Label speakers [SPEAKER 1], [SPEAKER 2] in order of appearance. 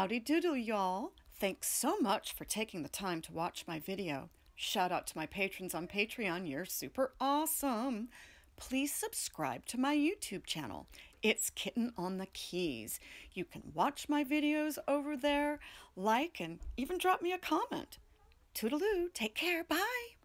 [SPEAKER 1] Howdy doodle, y'all. Thanks so much for taking the time to watch my video. Shout out to my patrons on Patreon. You're super awesome. Please subscribe to my YouTube channel. It's Kitten on the Keys. You can watch my videos over there, like, and even drop me a comment. Toodaloo, take care, bye.